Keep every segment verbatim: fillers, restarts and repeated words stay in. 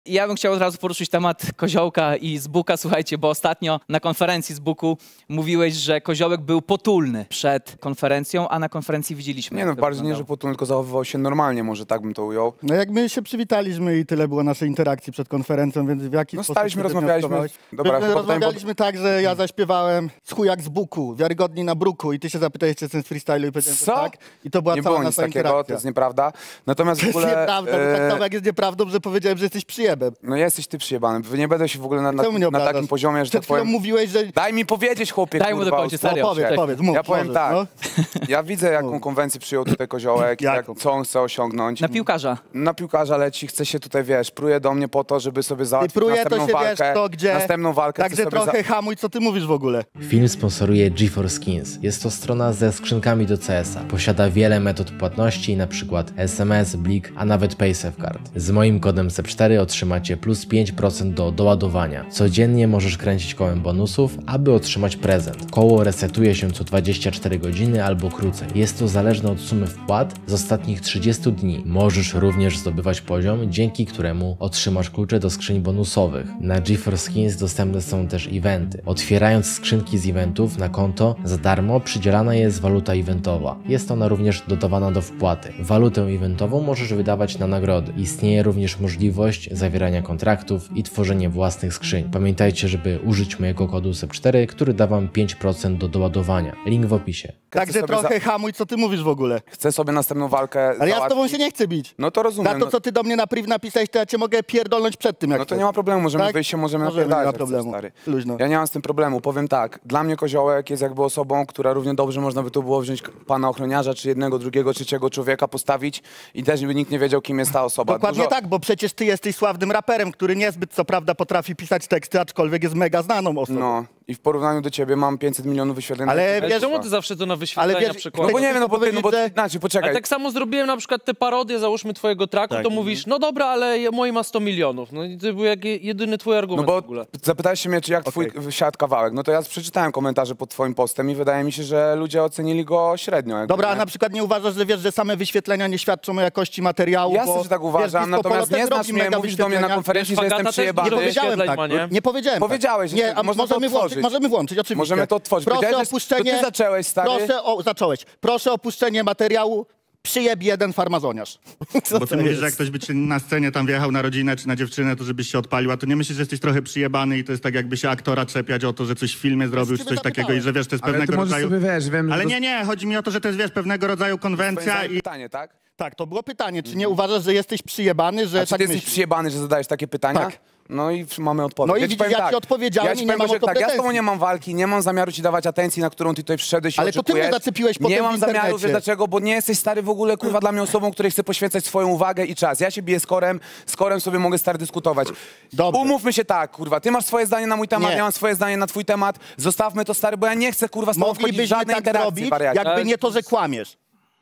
Ja bym chciał od razu poruszyć temat Koziołka i Zbuka, słuchajcie, bo ostatnio na konferencji Zbuku mówiłeś, że Koziołek był potulny przed konferencją, a na konferencji widzieliśmy. Nie no, bardziej nie, że potulny, tylko zachowywał się normalnie, może tak bym to ujął. No jak my się przywitaliśmy i tyle było naszej interakcji przed konferencją, więc w jaki no, sposób... staliśmy, rozmawialiśmy. Dobra, my rozmawialiśmy tak, że ja zaśpiewałem z chuj jak z buku, wiarygodni na bruku i ty się zapytałeś, czy jestem z freestylu i powiedziałem, Co? że tak. I to była nie cała było nic nasza takiego, interakcja. to jest nieprawda. Natomiast w ogóle... To jest nieprawda, e... bo tak samo jak jest nieprawdą, że powiedziałem, że jesteś przyjebem. No jesteś ty przyjebany. Nie będę się w ogóle na, na, na takim poziomie, że Przed tak powiem... mówiłeś, że... Daj mi powiedzieć, chłopie, Daj kurwa, mu dokończyć, serio. No, powiedz, powiedz, mów, ja powiem możesz, tak, no. ja widzę, jaką konwencję przyjął tutaj Koziołek, jak, co on chce osiągnąć. Na piłkarza. Na piłkarza leci, chce się tutaj, wiesz, pruje do mnie po to, żeby sobie załatwić pruje następną to się, walkę. Wiesz, to gdzie, następną walkę. Także trochę za... hamuj, co ty mówisz w ogóle. Film sponsoruje GeForce Skins. Jest to strona ze skrzynkami do C S a. Posiada wiele metod płatności, np. S M S, Blik, a nawet PaySafeCard. Z moim kodem C cztery otrzymacie plus pięć procent do doładowania. Codziennie możesz kręcić kołem bonusów, aby otrzymać prezent. Koło resetuje się co dwadzieścia cztery godziny albo krócej. Jest to zależne od sumy wpłat z ostatnich trzydziestu dni. Możesz również zdobywać poziom, dzięki któremu otrzymasz klucze do skrzyń bonusowych. Na GeForce Skins dostępne są też eventy. Otwierając skrzynki z eventów na konto, za darmo przydzielana jest waluta eventowa. Jest ona również dodawana do wpłaty. Walutę eventową możesz wydawać na nagrody. Istnieje również możliwość zawierania kontraktów i tworzenia własnych skrzyń. Pamiętajcie, żeby użyć mojego kodu C cztery, który da wam pięć procent do doładowania. Link w opisie. Także trochę za... hamuj, co ty mówisz w ogóle. Chcę sobie następną walkę Ale załatwić. ja z tobą się nie chcę bić. No to rozumiem. Za to, co ty do mnie na priv napisałeś, to ja cię mogę pierdolnąć przed tym, jak No to chcesz. nie ma problemu, możemy tak? wyjść się, możemy, możemy napierdalać. Nie ma problemu. Stary. Luźno. Ja nie mam z tym problemu. Powiem tak, dla mnie Koziołek jest jakby osobą, która równie dobrze można by tu było wziąć pana ochroniarza, czy jednego, drugiego, trzeciego człowieka postawić i też by nikt nie wiedział, kim jest ta osoba. Dokładnie Dużo... tak, bo przecież ty jesteś sławnym raperem, który niezbyt co prawda potrafi pisać teksty, aczkolwiek jest mega znaną osobą. No i w porównaniu do ciebie mam pięćset milionów wyświetleń. Ale Ale wiesz, czemu ty zawsze to na wyświetlenia ale wiesz, przekładasz? No bo nie wiem, no bo ty, no bo że... znaczy, poczekaj. Ale tak samo zrobiłem na przykład te parodie, załóżmy twojego traku, Tak. to mówisz, no dobra, ale mój ma sto milionów. No i to był jak jedyny twój argument No bo w ogóle. zapytałeś się mnie, czy jak twój Okay. siadł kawałek. No to ja przeczytałem komentarze pod twoim postem i wydaje mi się, że ludzie ocenili go średnio. Jakby, Dobra, nie? a na przykład nie uważasz, że wiesz, że same wyświetlenia nie świadczą o jakości materiału? Jasne, bo, że tak uważam, wiesz, natomiast Disco nie Polo znasz też mnie, robi mówisz mega do mnie na wyświetlenia. konferencji, że Wiesz, jestem Fagata też przyjebany. Nie powiedziałem wyświetleń tak. ma, nie? Nie powiedziałem Powiedziałeś, tak. że Nie, a można to możemy włączyć, otworzyć. możemy włączyć, oczywiście. Możemy to otworzyć. Proszę Powiedziałeś, o opuszczenie... to ty zacząłeś, stary. Proszę o... Zacząłeś. Proszę o opuszczenie materiału. Przyjeb jeden farmazoniarz. Bo ty mówisz, że jak ktoś by ci na scenie tam wjechał na rodzinę czy na dziewczynę, to żebyś się odpalił, a to nie myślisz, że jesteś trochę przyjebany i to jest tak jakby się aktora czepiać o to, że coś w filmie zrobił czy coś takiego i że wiesz, to jest Ale pewnego ty możesz rodzaju... sobie, wiesz, wiem, Ale że to- nie, nie, chodzi mi o to, że to jest, wiesz, pewnego rodzaju konwencja i... pytanie, tak? Tak, to było pytanie. Czy nie uważasz, że jesteś przyjebany, że A czy tak ty jesteś myślisz? przyjebany, że zadajesz takie pytania? Tak. No i mamy odpowiedź. No i ci widzisz, powiem ja tak, ci odpowiedziałem ja ci i nie powiem, mam że o to tak, ja z tobą pretensji. nie mam walki, nie mam zamiaru ci dawać atencji, na którą ty tutaj przyszedłeś i Ale to ty mnie oczekujesz. zaczepiłeś potem Nie w mam zamiaru, internecie. wiesz dlaczego, bo nie jesteś stary w ogóle, kurwa, dla mnie osobą, której chcę poświęcać swoją uwagę i czas. Ja się biję z Korem, z Korem sobie mogę stary dyskutować. Dobrze. Umówmy się tak, kurwa, ty masz swoje zdanie na mój temat, Nie. ja mam swoje zdanie na twój temat. Zostawmy to, stary, bo ja nie chcę, kurwa, z tobą wchodzić w Moglibyśmy żadne tak interakcje, zrobić, wariacie. jakby nie to, że kłamiesz.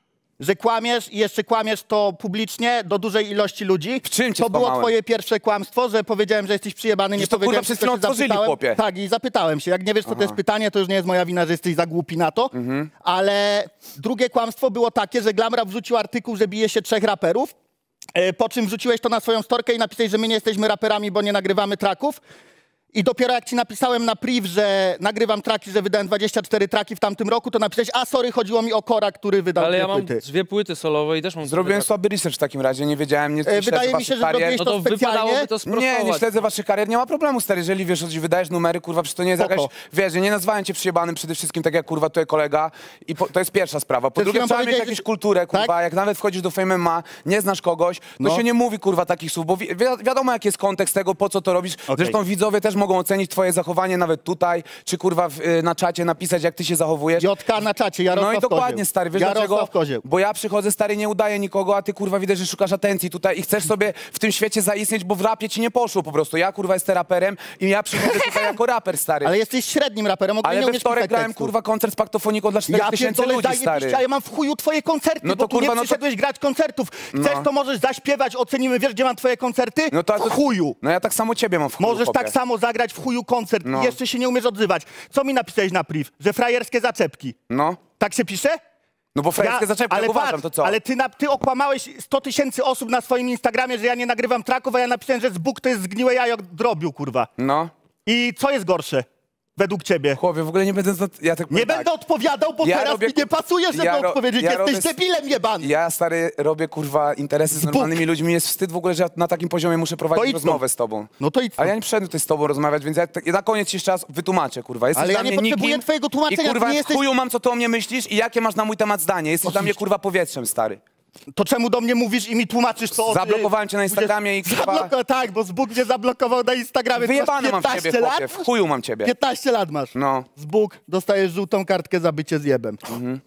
Że kłamiesz i jeszcze kłamiesz to publicznie do dużej ilości ludzi. W czym cię To było skłamałem? twoje pierwsze kłamstwo, że powiedziałem, że jesteś przyjebany, nie Przecież to, kurwa, powiedziałem, przed tylko chwilą się otworzyli, zapytałem. chłopie. Tak, i zapytałem się. Jak nie wiesz, co to jest pytanie, to już nie jest moja wina, że jesteś za głupi na to. Mhm. Ale drugie kłamstwo było takie, że Glamrap wrzucił artykuł, że bije się trzech raperów, e, po czym wrzuciłeś to na swoją storkę i napisałeś, że my nie jesteśmy raperami, bo nie nagrywamy traków. I dopiero jak ci napisałem na priv, że nagrywam traki, że wydałem dwadzieścia cztery traki w tamtym roku, to napisałeś, a sorry, chodziło mi o Kora, który wydał Ale dwie ja mam płyty. dwie płyty solowe i też mam... Zrobiłem tak... słaby research w takim razie, nie wiedziałem, nie E, śledzę Wydaje mi waszych się, że karier. zrobiłeś No to to specjalnie. wypadałoby to sprostować. Nie, nie śledzę waszych karier, nie ma problemu, stary, jeżeli wiesz, że wydajesz numery, kurwa, przecież to nie jest Spoko. jakaś, wiesz, ja nie nazwałem cię przyjebanym przede wszystkim, tak jak, kurwa, tutaj kolega i po, to jest pierwsza sprawa. Po Przed drugie, chwilą trzeba mieć powiedziałeś, jakąś że- kulturę, kurwa, Tak? jak nawet wchodzisz do Fame M M A, nie znasz kogoś, to No. się nie mówi, kurwa, takich słów, bo wi wi wiadomo, jaki jest kontekst tego, po co to robisz. Okej. Zresztą widzowie też mogą ocenić twoje zachowanie nawet tutaj, czy, kurwa, w, y, na czacie napisać, jak ty się zachowujesz. Jotka na czacie, Jarosław No i dokładnie, Kozieł. stary, wiesz Jarosław dlaczego? Kozieł. Bo ja przychodzę, stary, nie udaję nikogo, a ty, kurwa, widać, że szukasz atencji tutaj i chcesz sobie w tym świecie zaistnieć, bo w rapie ci nie poszło po prostu. Ja, kurwa, jestem raperem i ja przychodzę tutaj jako raper, stary. Ale jesteś średnim raperem, ogólnie Ale nie we umiesz wtorek pisać grałem, tekstu. kurwa, koncert z Paktofoniką dla czterech Ja tysięcy pierdolę, ludzi, zajebiście, stary. a ja mam w chuju twoje koncerty, No bo to, tu kurwa, nie no to- przyszedłeś grać koncertów. Chcesz, No. to możesz zaśpiewać, ocenimy, wiesz, gdzie mam twoje koncerty? No to, w to, chuju. No ja tak samo ciebie mam w chuju, Możesz chłopie. tak samo zagrać w chuju koncert No. i jeszcze się nie umiesz odzywać. Co mi napisałeś na priv? Że frajerskie zaczepki. No. Tak się pisze? No bo frajerskie zaczepki, ale jak uważam, patrz, to co? Ale ty, na, ty okłamałeś sto tysięcy osób na swoim Instagramie, że ja nie nagrywam traków, a ja napisałem, że Zbóg to jest zgniłe jajo drobiu, kurwa. No. I co jest gorsze? Według ciebie. Chłopie, w ogóle nie będę... Ja tak Nie tak. będę odpowiadał, bo Ja teraz robię- mi nie pasuje, żeby ja ro- odpowiedzieć. ja Jesteś robię- debilem jebany. Ja, stary, robię, kurwa, interesy z Zbóg. normalnymi ludźmi. Jest wstyd w ogóle, że ja na takim poziomie muszę To prowadzić idź rozmowę stąd. z tobą. No to idź Ale ja stąd. nie przyszedłem tutaj z tobą rozmawiać, więc ja, ja na koniec ci jeszcze raz wytłumaczę, kurwa. Jesteś Ale dla ja nie mnie potrzebuję nikim twojego tłumaczenia, I kurwa, ty nie w jesteś- chuju mam, co ty o mnie myślisz i jakie masz na mój temat zdanie. Jesteś dla mnie, Oczywiście. kurwa, powietrzem, stary. To czemu do mnie mówisz i mi tłumaczysz to? Zablokowałem cię na Instagramie i, kurwa- Zabloko- Tak, bo Zbóg mnie zablokował na Instagramie. Ty masz Wyjebane mam w ciebie, piętnaście chłopie. lat? W chuju mam ciebie. piętnaście lat masz. No. Zbóg, dostajesz żółtą kartkę za bycie zjebem. Mhm.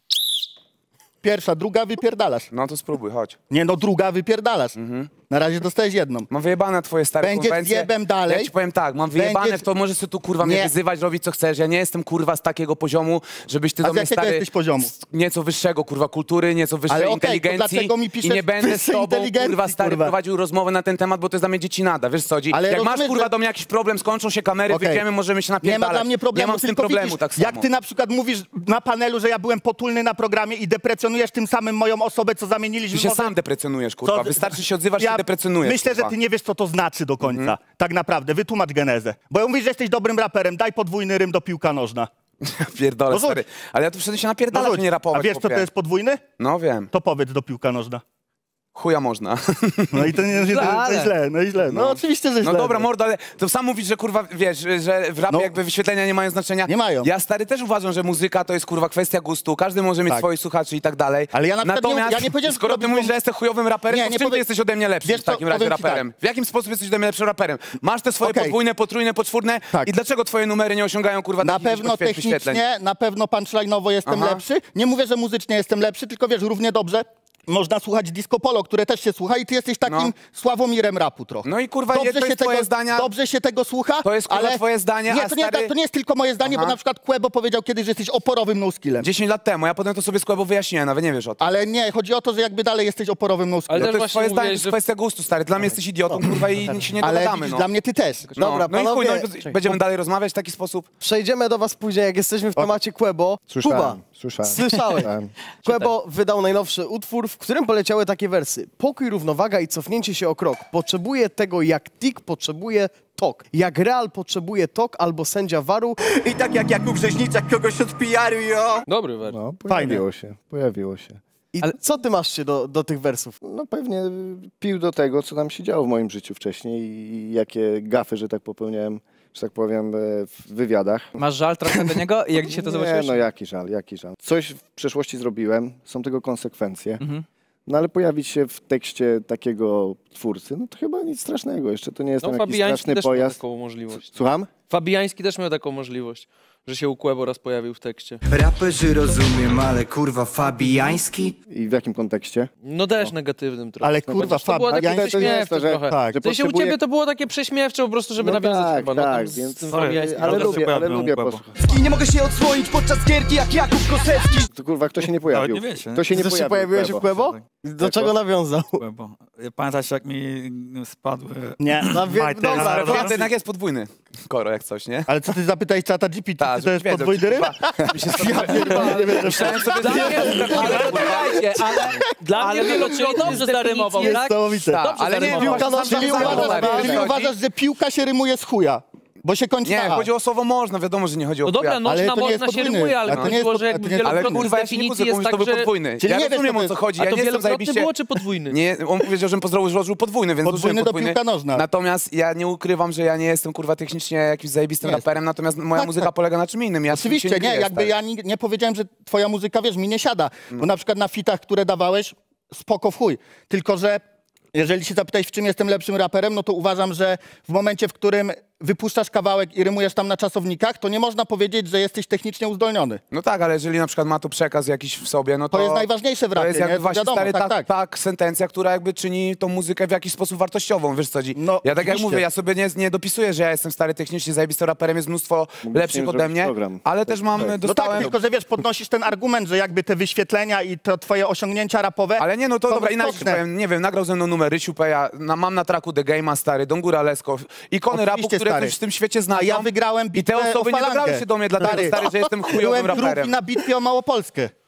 Pierwsza, druga wypierdalasz. No to spróbuj, chodź. Nie no, druga wypierdalasz. Mhm. Na razie dostajesz jedną. Mam wyjebane twoje stare Będziesz konwencje. zjebem dalej. Ja ci powiem tak, mam wyjebane Będziesz- w to, możesz sobie tu kurwa mnie Nie. wyzywać, robić co chcesz. Ja nie jestem kurwa z takiego poziomu, żebyś ty A do z mnie jakiego stary... jesteś poziomu? z nieco wyższego kurwa kultury, nieco wyższej Ale okej, to inteligencji. dlaczego mi I piszesz nie będę z wyższej tobą inteligencji, kurwa stary kurwa? prowadził rozmowę na ten temat, bo to jest dla mnie dziecinada, wiesz co chodzi? Ale Jak masz rozumiesz, kurwa że- do mnie jakiś problem, skończą się kamery, Okej. wyjdziemy, możemy się Nie napierdalać. ma dla mnie problemu, Nie mam z tym tylko problemu widzisz, tak samo. jak ty na przykład mówisz na panelu, że ja byłem potulny na programie i deprecjonujesz tym samym moją osobę, co zamieniliśmy... Ty się może- sam deprecjonujesz, kurwa. Co- Wystarczy się odzywać, Ja się deprecjonujesz. Myślę, kurwa. że ty nie wiesz, co to znaczy do końca. Tak naprawdę. Wytłumacz genezę. Bo ja mówię, że jesteś dobrym raperem. Daj podwójny rym do piłka nożna. Pierdolę, No rzuć. stary. Ale ja tu przyszedłem się napierdalać, rzuć. a nie rapować. A wiesz, co chłopie. to jest podwójny? No wiem. To powiedz do piłka nożna. Chuja można. No i to nie, nie, to, to źle, no i źle. No, No. oczywiście, że źle. No dobra, mordo, ale to sam mówisz, że kurwa, wiesz, że w rapie No. jakby wyświetlenia nie mają znaczenia. Nie mają. Ja stary też uważam, że muzyka to jest kurwa kwestia gustu, każdy może mieć Tak. swoich słuchaczy i tak dalej. Ale ja na przykład nie- Natomiast ja nie powiedziałem, że skoro ty robisz mówisz, tą- że jesteś chujowym raperem, Nie, to w nie czym ty powie- jesteś ode mnie lepszy Wiesz w co, takim razie powiem ci raperem? tak. W jakim sposób jesteś ode mnie lepszym raperem? Masz te swoje Okej. podwójne, potrójne, poczwórne Tak. i dlaczego twoje numery nie osiągają kurwa Na takich pewno wyświetleń? technicznie, na pewno punchline'owo jestem Aha. lepszy. Nie mówię, że muzycznie jestem lepszy, tylko wiesz, równie dobrze można słuchać disco polo, które też się słucha i ty jesteś takim No. Sławomirem rapu trochę. No i kurwa, je- to jest twoje tego, zdania. Dobrze się tego słucha, To jest, kurwa, ale... twoje zdanie, nie, a to, nie, stary- to nie jest tylko moje zdanie, Aha. bo na przykład Quebo powiedział kiedyś, że jesteś oporowym no-skillem. dziesięć lat temu, ja potem to sobie z Kłębą wyjaśniłem, nawet nie wiesz o tym. Ale nie, chodzi o to, że jakby dalej jesteś oporowym Ale no-skillem. No też to jest właśnie twoje zdanie, to mówiłeś, jest że- kwestia gustu, stary. Dla mnie jesteś idiotą, kurwa, i się nie Ale dogadamy, widzisz, no. dla mnie ty też. No, Dobra, no i chuj, panowie, no, i będziemy dalej rozmawiać w taki sposób? przejdziemy do was później, jak jesteśmy w temacie Quebo. Słyszałem, Kuba, słyszałem. słyszałem. Słyszałem. Quebo wydał najnowszy utwór, w którym poleciały takie wersy. Pokój, równowaga i cofnięcie się o krok. Potrzebuje tego jak Tik potrzebuje tok. Jak Real potrzebuje tok albo sędzia waru. I tak jak Jakub Rzeźniczak kogoś od P R-u, jo! Dobry wers. No, pojawiło się, pojawiło się. I co ty masz się do, do tych wersów? No pewnie pił do tego, co tam się działo w moim życiu wcześniej i jakie gafy, że tak popełniałem, że tak powiem, e, w wywiadach. Masz żal trochę do niego? I jak dzisiaj to Nie, zobaczyłeś? no jaki żal, jaki żal. Coś w przeszłości zrobiłem, są tego konsekwencje. Mhm. No ale pojawić się w tekście takiego twórcy, no to chyba nic strasznego. Jeszcze to nie jest No tam jakiś Fabiański straszny też miał pojazd. taką możliwość. Słucham? Fabiański też miał taką możliwość, że się u Quebo raz pojawił w tekście. Raperzy rozumiem, ale kurwa Fabiański? I w jakim kontekście? No też negatywnym trochę. Ale No, kurwa, chociaż to było takie Fabiański to nie jest prześmiewcze to, że- trochę. tak, że W sensie u potrzebuje- ciebie to było takie prześmiewcze po prostu, żeby No nawiązać tak, chyba. No, tak, tam z więc tym ale, Fabiańskim. ale to lubię, ale pojawią lubię u Quebo. posłuchać. I nie mogę się odsłonić podczas gierki jak Jakub Kosecki. To kurwa, kto się nie pojawił? nie wiecie. Kto się nie Ty też się pojawił? pojawiłeś w Quebo? Quebo? Do czego nawiązał? Bo pamiętasz, jak mi spadły... Nie. No, wie, Majty dobra, na- Ale to jednak jest podwójny koro, jak coś, nie? Ale co ty zapytałeś czata G P T, Tak, czy to jest wiedzą, podwójny rym? kurwa, mi się Ja pierdolę, nie wiem, Myślałem sobie, Dla że... mnie, ale poczekajcie, ale dla Ale mnie wielokrotnie dobrze zarymował, tak? niesamowite. Tak, ale nie, zarymował. piłka nożna Czyli nie uważasz, czyli chodzi. uważasz, że piłka się rymuje z chuja, bo się kończy Nie, na A. chodzi o słowo można, wiadomo, że nie chodzi o No dobra, chuja. Ale noczna to nie jest można się podwójny. rymuje, ale A to nie jest chodziło, pod- że a jakby to nie jest- Ale wielokrotnie kurwa, z ja się nie kłócę, definicji jest komuś to tak, był że... podwójny. Czyli Ja nie wiesz, rozumiem, co to o co jest. chodzi, A ja to nie jestem wielokrotnie zajebiście... było, czy podwójny? Nie, on powiedział, że pozdrowił złożył podwójny, więc Podwójny użyłem do podwójny. piłka nożna. Natomiast ja nie ukrywam, że ja nie jestem kurwa technicznie jakimś zajebistym Nie raperem, natomiast moja Tak, muzyka tak. polega na czym innym. Ja Oczywiście, się nie, kryję, jakby stary. ja nie, nie powiedziałem, że twoja muzyka, wiesz, mi nie siada. Bo na przykład na fitach, które dawałeś, spoko w chuj. Tylko, że jeżeli się zapytałeś, w czym jestem lepszym raperem, no to uważam, że w momencie, w którym wypuszczasz kawałek i rymujesz tam na czasownikach, to nie można powiedzieć, że jesteś technicznie uzdolniony. No tak, ale jeżeli na przykład ma to przekaz jakiś w sobie, no to... To jest najważniejsze w To rapie, jest jakby nie? właśnie Wiadomo, stary, tak, ta, tak. ta sentencja, która jakby czyni tą muzykę w jakiś sposób wartościową, wiesz co chodzi? No, ja tak jak oczywiście. mówię, ja sobie nie, nie dopisuję, że ja jestem stary technicznie zajebistym raperem, jest mnóstwo Mógłbyś lepszych nie ode zrobić mnie, program. ale też mam, Tak. No dostałem... tak, tylko że wiesz, podnosisz ten argument, że jakby te wyświetlenia i to twoje osiągnięcia rapowe... Ale nie, no to są dobra, inaczej istotne. powiem, nie wiem, nagrał ze mną numer Rysiu Peja, na, mam na traku The Game'a, stary, Don Góra Lesko, ikony rapu, Oczywiście, które stary. ktoś w tym świecie zna. A ja wygrałem I te bitwę osoby o nie falangę. dograły się do mnie, dlatego, stary, że jestem chujowym Byłem raperem. drugi na bitwie o Małopolskę.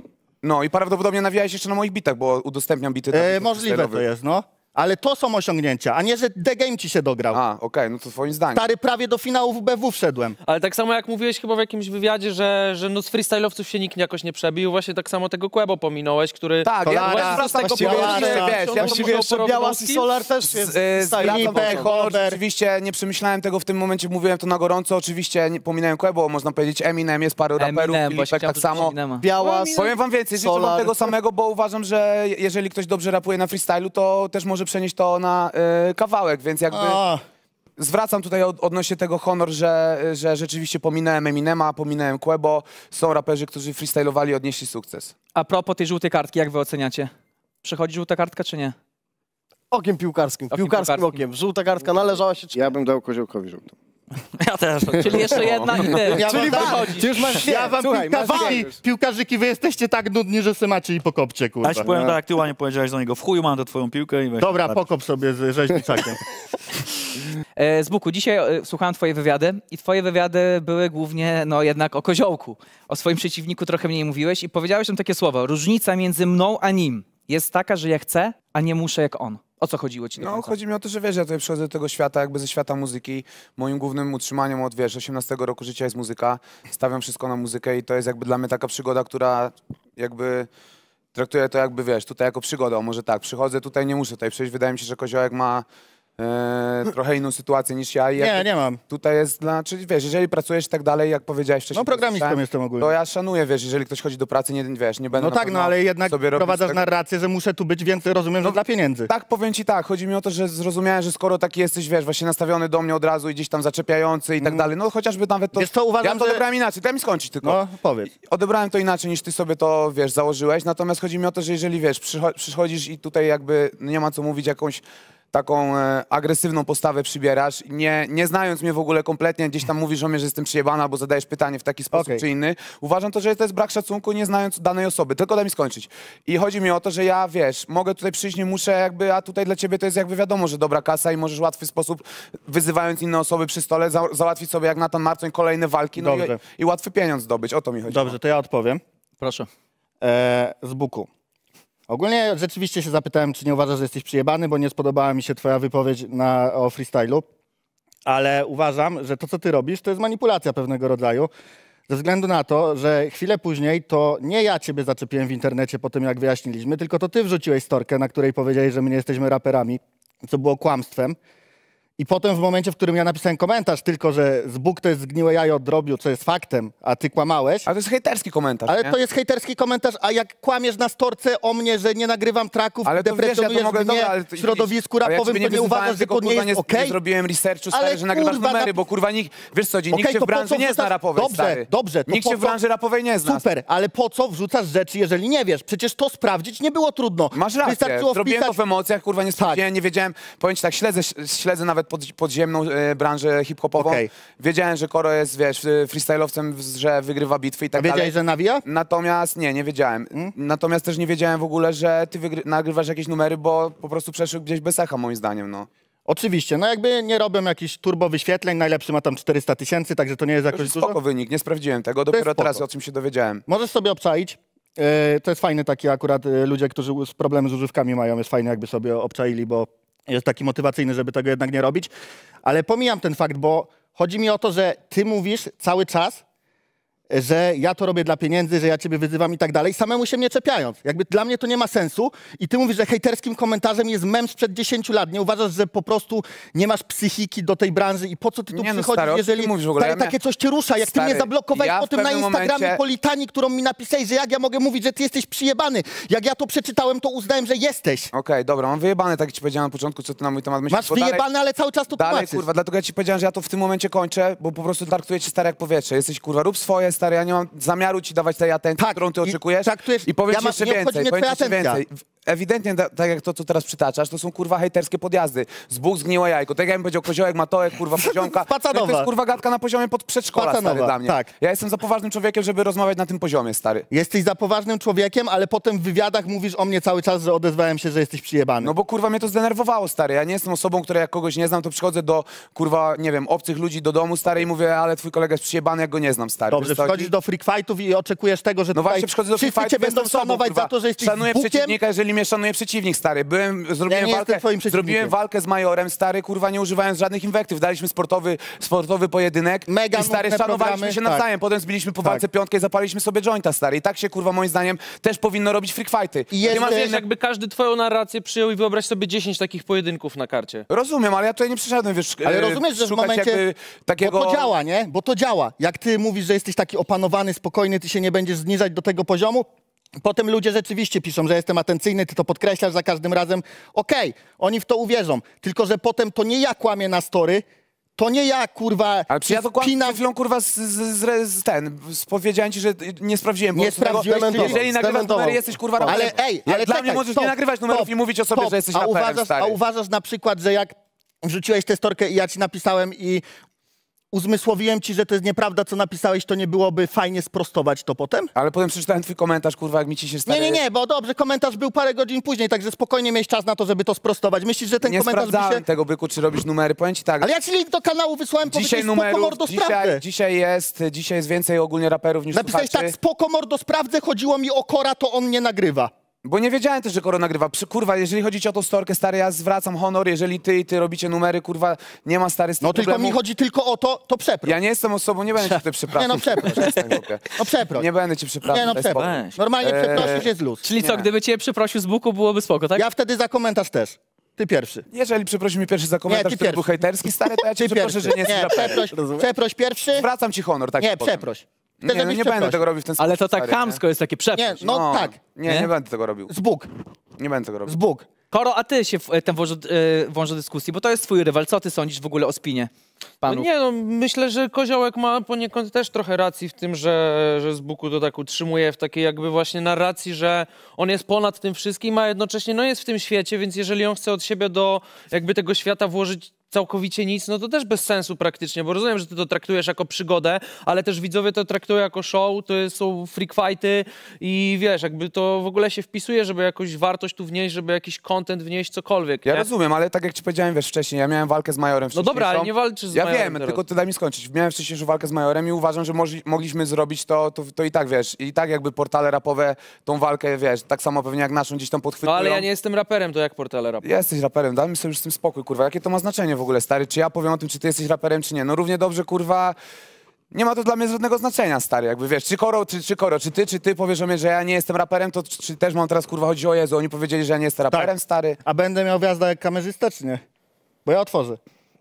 No i prawdopodobnie nawijałeś jeszcze na moich bitach, bo udostępniam bity. E, możliwe to jest, no. Ale to są osiągnięcia, a nie, że The Game ci się dograł. A, okej, okay, no to twoim zdaniem. Stary, prawie do finału W B W wszedłem. Ale tak samo jak mówiłeś chyba w jakimś wywiadzie, że, że no z freestyle'owców się nikt jakoś nie przebił, właśnie tak samo tego Quebo pominąłeś, który... Tak, ja Kolara, z tego właściwie powodu, Kolara, wiesz, ja Właściwie jeszcze Białas i Solar też jest. Filipe, Honor, oczywiście nie przemyślałem tego w tym momencie, mówiłem to na gorąco, oczywiście nie pominąłem Quebo, można powiedzieć Eminem, jest paru raperów, Filipek tak samo. Białas, Powiem wam więcej, życzę wam tego samego, bo uważam, że jeżeli ktoś dobrze rapuje na freestylu, to też może przenieść to na y, kawałek, więc jakby... A. Zwracam tutaj od, odnośnie tego honor, że, że rzeczywiście pominąłem Eminema, pominąłem Quebo. Są raperzy, którzy freestylowali i odnieśli sukces. A propos tej żółtej kartki, jak wy oceniacie? Przychodzi żółta kartka, czy nie? Okiem piłkarskim, Okiem piłkarskim piłkarskim. okiem. Żółta kartka należała się... Ja bym dał Koziołkowi żółtą. Ja też. Czyli jeszcze jedna i tyle. Ja Czyli wam wam, wychodzi. ty już masz Ja wam Słuchaj, masz piłkarzyki, wiele. piłkarzyki, wy jesteście tak nudni, że se macie i pokopcie, kurwa. Ja ci powiem tak, jak ty ładnie powiedziałeś do niego, w chuju mam tę twoją piłkę i weź. Dobra, tak. pokop sobie z rzeźniczakiem. E, z Buku, dzisiaj e, słuchałem twoje wywiady i twoje wywiady były głównie, no jednak o koziołku. O swoim przeciwniku trochę mniej mówiłeś i powiedziałeś tam takie słowo. Różnica między mną a nim jest taka, że ja chcę, a nie muszę jak on. O co chodziło ci do No, końca? chodzi mi o to, że wiesz, ja tutaj przychodzę do tego świata, jakby ze świata muzyki. Moim głównym utrzymaniem od, wiesz, osiemnastego roku życia jest muzyka. Stawiam wszystko na muzykę i to jest jakby dla mnie taka przygoda, która jakby... Traktuję to jakby, wiesz, tutaj jako przygoda, o może tak, przychodzę, tutaj nie muszę tutaj przyjść. Wydaje mi się, że Koziołek ma e, trochę inną sytuację niż ja. I Nie, jakby nie mam. Tutaj jest dla, czyli wiesz, jeżeli pracujesz i tak dalej, jak powiedziałeś wcześniej. No programistą słyszałem, jestem ogólnie. To ja szanuję, wiesz, jeżeli ktoś chodzi do pracy, nie, wiesz, nie będę No na tak, pewno no ale jednak sobie robić prowadzasz tak- narrację, że muszę tu być, więc rozumiem, że No, dla pieniędzy. Tak, powiem ci tak, chodzi mi o to, że zrozumiałem, że skoro taki jesteś, wiesz, właśnie nastawiony do mnie od razu i gdzieś tam zaczepiający i tak dalej, no chociażby nawet to... Wiesz co, uważam, ja to że- odebrałem inaczej, daj mi skończyć tylko. No, powiedz. Odebrałem to inaczej niż ty sobie to, wiesz, założyłeś, natomiast chodzi mi o to, że jeżeli, wiesz, przycho przychodzisz i tutaj jakby, no nie ma co mówić, jakąś taką e, agresywną postawę przybierasz, nie, nie znając mnie w ogóle kompletnie, gdzieś tam mówisz o mnie, że jestem przyjebana, albo zadajesz pytanie w taki sposób Okej. czy inny, uważam to, że to jest brak szacunku, nie znając danej osoby, tylko daj mi skończyć. I chodzi mi o to, że ja, wiesz, mogę tutaj przyjść, nie muszę jakby, a tutaj dla ciebie to jest jakby wiadomo, że dobra kasa i możesz w łatwy sposób, wyzywając inne osoby przy stole, za załatwić sobie jak Nathan Marcoń kolejne walki, no i, Dobrze. i łatwy pieniądz zdobyć, o to mi chodzi. Dobrze, to ja odpowiem. Proszę. E, z Buku. Ogólnie rzeczywiście się zapytałem, czy nie uważasz, że jesteś przyjebany, bo nie spodobała mi się twoja wypowiedź na, o freestylu, ale uważam, że to, co ty robisz, to jest manipulacja pewnego rodzaju, ze względu na to, że chwilę później to nie ja ciebie zaczepiłem w internecie po tym, jak wyjaśniliśmy, tylko to ty wrzuciłeś storkę, na której powiedziałeś, że my nie jesteśmy raperami, co było kłamstwem. I potem w momencie, w którym ja napisałem komentarz tylko, że z Bóg to jest zgniłe jajo od drobiu, co jest faktem, a ty kłamałeś. Ale to jest hejterski komentarz, Ale nie? to jest hejterski komentarz, a jak kłamiesz na storce o mnie, że nie nagrywam traków, Ale to wiesz, ja to deprecjonujesz mogę, mnie dobra, ale to, w środowisku ale ja rapowym, ciebie to nie wyzywałem, uważasz, że tylko, to nie kurwa, jest nie, okej? nie zrobiłem researchu, stary, Ale że nagrywasz kurwa, numery, na- bo kurwa nikt, wiesz co, nikt Okej, się to w po branży co nie zna wrzucasz- rapowej, Dobrze, stary. dobrze, to Nikt po się w co- branży rapowej nie zna. Super, ale po co wrzucasz rzeczy, jeżeli nie wiesz? Przecież to sprawdzić nie było trudno. Masz rację, Wystarczyło zrobiłem wpisać... to w emocjach, kurwa, nie sprawdziłem, nie wiedziałem, powiem ci tak, śledzę, śledzę nawet pod, podziemną e, branżę hip-hopową. Okej. Wiedziałem, że Koro jest, wiesz, freestyle'owcem, że wygrywa bitwy i tak A wiedziałeś, dalej. że nawija? Natomiast, nie, nie wiedziałem. Hmm? Natomiast też nie wiedziałem w ogóle, że ty nagrywasz jakieś numery, bo po prostu przeszły gdzieś bez echa, moim zdaniem, no. Oczywiście, no jakby nie robię jakichś turbo wyświetleń, najlepszy ma tam czterysta tysięcy, także to nie jest To jakoś jest dużo. spoko wynik, nie sprawdziłem tego, jest dopiero spoko. teraz o czym się dowiedziałem. Możesz sobie obczaić. E, to jest fajne takie akurat e, ludzie, którzy z problemy z używkami mają, jest fajne jakby sobie obczaili, bo jest taki motywacyjny, żeby tego jednak nie robić. Ale pomijam ten fakt, bo chodzi mi o to, że ty mówisz cały czas, że ja to robię dla pieniędzy, że ja ciebie wyzywam i tak dalej, samemu się nie czepiając. Jakby dla mnie to nie ma sensu i ty mówisz, że hejterskim komentarzem jest mem sprzed dziesięciu lat. Nie uważasz, że po prostu nie masz psychiki do tej branży i po co ty tu Nie no, przychodzisz, stary, o czym ty jeżeli mówisz w ogóle? stary, Ja takie mia- coś cię rusza, jak ty Stary, mnie zablokowałeś ja w potem na pewnym Instagramie momencie- po litanii, którą mi napisałeś, że jak ja mogę mówić, że ty jesteś przyjebany. Jak ja to przeczytałem, to uznałem, że jesteś. Okej, dobra, mam wyjebane, tak jak ci powiedziałem na początku, co ty na mój temat myślisz. Masz bo dalej- wyjebane, ale cały czas to Dalej, tłumaczysz. kurwa, dlatego ja ci powiedziałem, że ja to w tym momencie kończę, bo po prostu traktuję cię, stary, jak powietrze. Jesteś, kurwa, rób swoje, stary, ja nie mam zamiaru ci dawać tej atencji, Tak, którą ty i oczekujesz. traktujesz- I powiem ja ci ma- jeszcze nie obchodzi więcej, mnie powiem ci twoja jeszcze atencja. więcej. W- ewidentnie, da, tak jak to, co teraz przytaczasz, to są kurwa hejterskie podjazdy. Z Bóg zgniło jajko. Tak jak bym powiedział koziołek, matołek, kurwa poziomka. To jest kurwa gadka na poziomie pod przedszkola, stary, dla mnie. Tak. Ja jestem za poważnym człowiekiem, żeby rozmawiać na tym poziomie, stary. Jesteś za poważnym człowiekiem, ale potem w wywiadach mówisz o mnie cały czas, że odezwałem się, że jesteś przyjebany. No bo kurwa mnie to zdenerwowało, stary. Ja nie jestem osobą, która jak kogoś nie znam, to przychodzę do kurwa, nie wiem, obcych ludzi do domu, stary, i mówię, ale twój kolega jest przyjebany, jak go nie znam, stary. Dobrze, przychodzisz do freak fightów i oczekujesz tego, że no tutaj właśnie przychodzę do wszyscy cię będą szanować za to, że jesteś Szanuję z Bukiem. przeciwnika, jeżeli mnie szanuje przeciwnik, stary. Byłem, zrobiłem, Ja walkę, zrobiłem walkę z Majorem, stary, kurwa, nie używając żadnych inwektyw. Daliśmy sportowy, sportowy pojedynek. Mega i stary, nudne szanowaliśmy programy, się tak. nawzajem. Potem zbiliśmy po Tak. walce piątkę i zapaliliśmy sobie jointa, stary. I tak się, kurwa, moim zdaniem też powinno robić freak fighty. I jest, Ty masz wiesz, jednak... Jakby każdy twoją narrację przyjął i wyobraź sobie dziesięć takich pojedynków na karcie. Rozumiem, ale ja tutaj nie przyszedłem, wiesz, Ale e, rozumiesz, że w szukać momencie, jakby takiego... bo to działa, nie? Bo to działa. Jak ty mówisz, że jesteś taki opanowany, spokojny, ty się nie będziesz zniżać do tego poziomu, potem ludzie rzeczywiście piszą, że jestem atencyjny, ty to podkreślasz za każdym razem. Okej, oni w to uwierzą. Tylko że potem to nie ja kłamię na story, to nie ja, kurwa, Ale czy ja to kłam spinam- przed chwilą, kurwa, z, z, z, z ten, powiedziałem ci, że nie sprawdziłem. Nie po prostu sprawdziłem, tego. dementował, Jeżeli nagrywasz dementował. numery, jesteś, kurwa, Ale raperem. ej, Jak ale dla czekaj, mnie możesz stop, nie nagrywać numerów stop, i mówić o sobie, stop. że jesteś a raperem, uważasz, stary. A uważasz na przykład, że jak wrzuciłeś tę storkę i ja ci napisałem i uzmysłowiłem ci, że to jest nieprawda, co napisałeś, to nie byłoby fajnie sprostować to potem? Ale potem przeczytałem twój komentarz, kurwa, jak mi ci się stary... Nie, nie, nie, bo dobrze, komentarz był parę godzin później, także spokojnie miałeś czas na to, żeby to sprostować. Myślisz, że ten Nie komentarz by sprawdzałem się... tego, byku, czy robisz numery. Powiem ci tak, Ale ja ci link do kanału wysłałem, dzisiaj powiedziałeś spoko numerów, mordo dzisiaj, sprawdzę. dzisiaj jest, dzisiaj jest więcej ogólnie raperów niż Napisałeś słuchaczy. tak, spoko mordo sprawdzę, chodziło mi o Kora, to on nie nagrywa. Bo nie wiedziałem też, że Koro nagrywa. Przy, kurwa, jeżeli chodzi ci o tą storkę, stary, ja zwracam honor, jeżeli ty i ty robicie numery, kurwa, nie ma stary z tym No tylko problemu. mi chodzi tylko o to, to przeproś. Ja nie jestem osobą, nie będę cię tutaj przepraszał. Nie no, przeproś. No przeproś. Nie będę cię przepraszał. Nie no, daj przeproś. spokój. Normalnie Eee, przeprosisz, jest luz. Czyli co, Nie. gdyby cię przeprosił z buku, byłoby spoko, tak? Ja wtedy za komentarz też. Ty pierwszy. Jeżeli przeprosisz mnie pierwszy za komentarz, ty który był pierwszy. hejterski, stary, to ja cię Ty przeproszę, pierwszy. że nie jesteś Nie, raperem. przeproś, przeproś pierwszy. Zwracam ci honor, tak Nie, ci powiem. przeproś. Chcę, Nie, no żebyś nie będę przeprosił. tego robił w ten sposób, Ale to tak stary, chamsko jest takie przeproś. Nie, no, tak. Nie, Nie? nie będę tego robił. Z Bóg. Nie będę tego robił. Z Bóg. Koro, a ty się w e, ten włożę, e, włączę dyskusji, bo to jest twój rywal. Co ty sądzisz w ogóle o spinie No panów? nie no, myślę, że Koziołek ma poniekąd też trochę racji w tym, że, że z Buku to tak utrzymuje w takiej jakby właśnie narracji, że on jest ponad tym wszystkim, a jednocześnie no jest w tym świecie, więc jeżeli on chce od siebie do jakby tego świata włożyć całkowicie nic, no to też bez sensu praktycznie, bo rozumiem, że ty to traktujesz jako przygodę, ale też widzowie to traktują jako show, to są freak fighty i wiesz, jakby to w ogóle się wpisuje, żeby jakąś wartość tu wnieść, żeby jakiś content wnieść, cokolwiek. Ja nie? rozumiem, ale tak jak ci powiedziałem, wiesz, wcześniej, ja miałem walkę z Majorem No dobra, ale wcześniejszą. nie walczysz z Ja Majorem wiem, teraz. tylko ty daj mi skończyć. Miałem wcześniejszą walkę z Majorem i uważam, że możli, mogliśmy zrobić to, to, to i tak, wiesz, i tak jakby portale rapowe tą walkę, wiesz, tak samo pewnie jak naszą gdzieś tam podchwytują. No ale ja nie jestem raperem, to jak portale rap? Jesteś raperem, daj mi sobie już z tym spokój, kurwa. Jakie to ma znaczenie w ogóle, stary? Czy ja powiem o tym, czy ty jesteś raperem, czy nie? No równie dobrze, kurwa, nie ma to dla mnie żadnego znaczenia, stary, jakby, wiesz, czy Koro, czy, czy Koro, czy ty, czy ty powiesz o mnie, że ja nie jestem raperem, to czy, czy też mam teraz, kurwa, chodzić o Jezu, oni powiedzieli, że ja nie jestem raperem, Tak. stary? A będę miał wjazda jak kamerzysta, czy nie? Bo ja otworzę.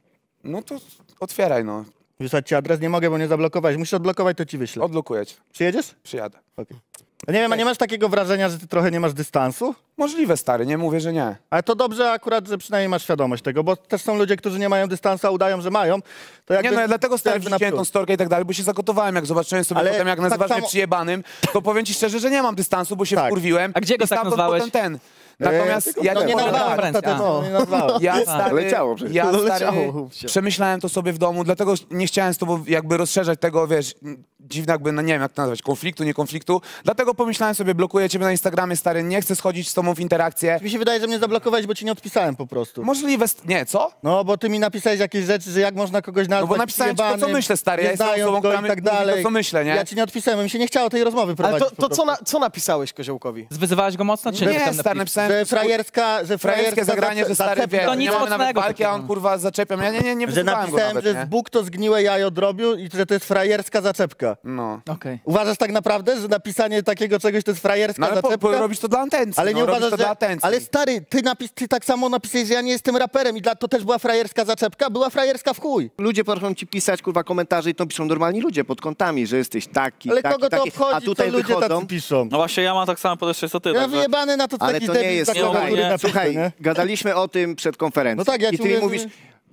No to otwieraj, no. Wysłać ci adres? Nie mogę, bo nie zablokowałeś. Musisz odblokować, to ci wyślę. Odblokuję cię. Przyjedziesz? Przyjadę. Okay. Nie wiem, a nie masz takiego wrażenia, że ty trochę nie masz dystansu? Możliwe, stary, nie mówię, że nie. Ale to dobrze akurat, że przynajmniej masz świadomość tego, bo też są ludzie, którzy nie mają dystansu, a udają, że mają. To jakby, Nie, no ja dlatego stary jakby na wrzuciłem tą plus. storkę i tak dalej, bo się zagotowałem, jak zobaczyłem sobie Ale potem, jak tak nazywasz mnie samo- przyjebanym, to powiem ci szczerze, że nie mam dystansu, bo się Tak. wkurwiłem. A gdzie go i tak stamtąd nazwałeś? potem ten. Natomiast Eee, ja no ci nie powiem nazwałem, tak, ostatecznie, A. no, nie nazwałem. Ja, stary, Leciało przecież. ja, stary, Leciało się. przemyślałem to sobie w domu, dlatego nie chciałem z tobą jakby rozszerzać tego, wiesz, dziwne jakby, no nie wiem jak to nazwać, konfliktu, nie konfliktu. Dlatego pomyślałem sobie, blokuję ciebie na Instagramie, stary, nie chcę schodzić z tobą w interakcję. Mi się wydaje, że mnie zablokowałeś, bo ci nie odpisałem po prostu. Możliwe, st- nie, co? No, bo ty mi napisałeś jakieś rzeczy, że jak można kogoś nazwać No bo napisałem ci to, co przyjebanym, myślę, stary, ja nie jestem znając osobą, go która i tak mówi to, dalej. co myślę, nie? Ja ci nie odpisałem, mi się nie chciało tej rozmowy Ale prowadzić. to, po to prostu. co, na, co napisałeś Koziołkowi? Zwyzywałeś go mocno, czy nie? Nie, Tam stary, na napisałem... Że frajerska, że Frajerskie frajerska zagranie, że stary, zaczepka- wiesz, To nie nic mamy nawet mocnego walki, a on takiego. kurwa zaczepiam. Ja nie, nie, nie Że wyzywałem go napisałem, nawet, że nie? z Bóg to zgniłe jajo drobił i że to jest frajerska zaczepka. No. Okej. Uważasz tak naprawdę, że napisanie takiego czegoś to jest frajerska No ale po, zaczepka? po, robisz to dla atencji, Ale no, nie robisz uważasz, to że... dla atencji. Ale stary, ty, napis... ty tak samo napisałeś, że ja nie jestem raperem i dla... to też była frajerska zaczepka? Była frajerska w chuj. Ludzie potrafią ci pisać, kurwa, komentarze i to piszą normalni ludzie pod kątami, że jesteś taki, Ale taki, kogo to taki. obchodzi, A tutaj co ludzie wychodzą... tacy piszą? No właśnie, ja mam tak samo podejście co ty. Ja także- wyjebany na to, co Ale taki to nie debil jest... za kogo, słuchaj, który nie, napisze, Słuchaj, nie? gadaliśmy o tym przed konferencją. No tak, ja I ci ty mi mówię, mówisz, że-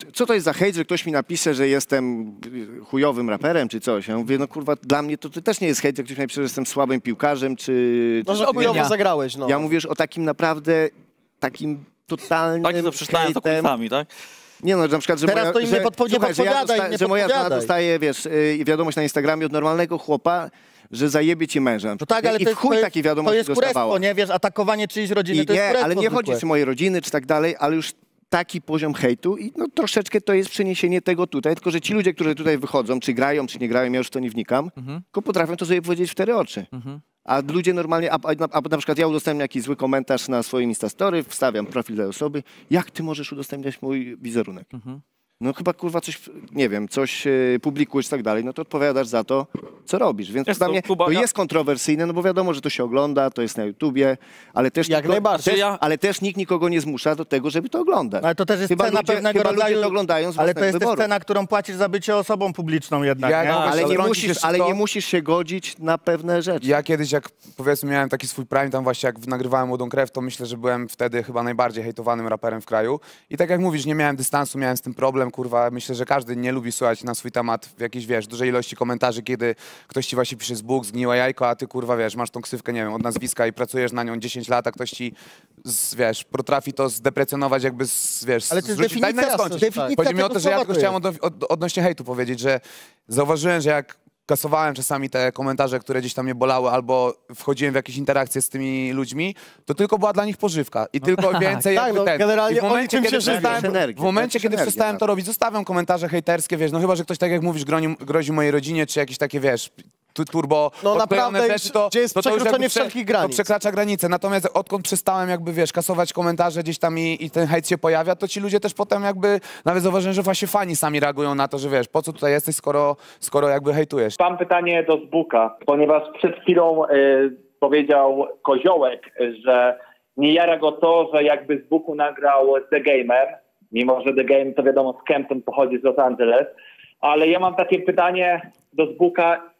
co to jest za hejt, że ktoś mi napisze, że jestem chujowym raperem czy coś. Ja mówię, no kurwa, dla mnie to, to też nie jest hejt, jak ktoś mi napisze, że jestem słabym piłkarzem, czy... No, że chujowo zagrałeś, no. Ja mówię już o takim naprawdę, takim totalnym Tak, to przeczytałem za kulisami, tak? Nie no, na przykład, że Teraz moja, to im nie że, podpo- nie słuchaj, że, ja podpowiadaj, dosta, nie że moja żona podpowiadaj. dostaje, wiesz, yy, wiadomość na Instagramie od normalnego chłopa, że zajebie ci męża. No tak, ale I to w chuj jest, takiej to wiadomości jest dostawała. kurestwo, nie? Wiesz, atakowanie czyjejś rodziny I to jest nie, kurestwo ale nie zwykłe. chodzi o mojej rodziny czy tak dalej, ale już taki poziom hejtu i no troszeczkę to jest przeniesienie tego tutaj, tylko że ci ludzie, którzy tutaj wychodzą, czy grają, czy nie grają, ja już w to nie wnikam, Mhm. tylko potrafią to sobie powiedzieć w cztery oczy. Mhm. A ludzie normalnie, a, a, a na przykład ja udostępniam jakiś zły komentarz na swoim Instastory, wstawiam profil tej osoby, jak ty możesz udostępniać mój wizerunek? Mhm. No chyba kurwa coś, nie wiem, coś e, publikujesz i tak dalej, no to odpowiadasz za to, co robisz. Więc Jest dla to, mnie Kuba, to ja- jest kontrowersyjne, no bo wiadomo, że to się ogląda, to jest na YouTubie, ale też, Jak niko- najbardziej. też, Ja- ale też nikt nikogo nie zmusza do tego, żeby to oglądać. Ale to też jest Chyba cena ludzie, pewnego chyba rodzaju... ludzie to oglądają z Ale to własnego jest też wyboru. cena, którą płacisz za bycie osobą publiczną jednak, Ja- nie? ja- Ale, nie Wtrącić musisz, jeszcze ale to- nie musisz się godzić na pewne rzeczy. Ja kiedyś, jak powiedzmy miałem taki swój prime, tam właśnie jak nagrywałem Młodą Krew, to myślę, że byłem wtedy chyba najbardziej hejtowanym raperem w kraju. I tak jak mówisz, nie miałem dystansu, miałem z tym problem, kurwa. Myślę, że każdy nie lubi słuchać na swój temat w jakiejś, wiesz, dużej ilości komentarzy, kiedy ktoś ci właśnie pisze z Bóg, zgniłe jajko, a ty, kurwa, wiesz, masz tą ksywkę, nie wiem, od nazwiska i pracujesz na nią dziesięć lat, a ktoś ci, z, wiesz, potrafi to zdeprecjonować jakby, z, wiesz, Ale to jest zrzucić. Daj mi definicja- skończyć. definicja Chodzi mi o tego to, że ja słowa tylko to chciałem od, od, odnośnie hejtu powiedzieć, że zauważyłem, że jak kasowałem czasami te komentarze, które gdzieś tam mnie bolały, albo wchodziłem w jakieś interakcje z tymi ludźmi, to tylko była dla nich pożywka. I tylko więcej tak, jakby no, ten. generalnie I w momencie, oni tym kiedy się żywią. przestałem, Energię, w momencie, jakąś kiedy energię, przestałem tak. to robić, zostawiam komentarze hejterskie, wiesz, no chyba, że ktoś, tak jak mówisz, grozi, grozi mojej rodzinie, czy jakieś takie, wiesz, tu- turbo No odklejone naprawdę, rzeczy, to, gdzie jest to, to już przekroczenie jakby prze- wszelkich granic. To przekracza granice. Natomiast odkąd przestałem jakby, wiesz, kasować komentarze gdzieś tam i, i ten hejt się pojawia, to ci ludzie też potem jakby, nawet zauważyłem, że właśnie fani sami reagują na to, że wiesz, po co tutaj jesteś, skoro, skoro jakby hejtujesz. Mam pytanie do Zbuka, ponieważ przed chwilą y, powiedział Koziołek, że nie jara go to, że jakby Zbuku nagrał The Gamer, mimo że The Game to wiadomo z Kempton pochodzi z Los Angeles, ale ja mam takie pytanie do Zbuka,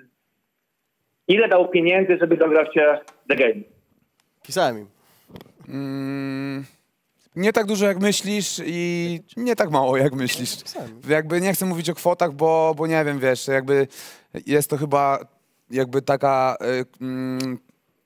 ile dał pieniędzy, żeby dograł się The Game? Pisałem im. Mm, nie tak dużo jak myślisz i nie tak mało jak myślisz. Jakby nie chcę mówić o kwotach, bo, bo nie wiem, wiesz, jakby jest to chyba jakby taka y, mm,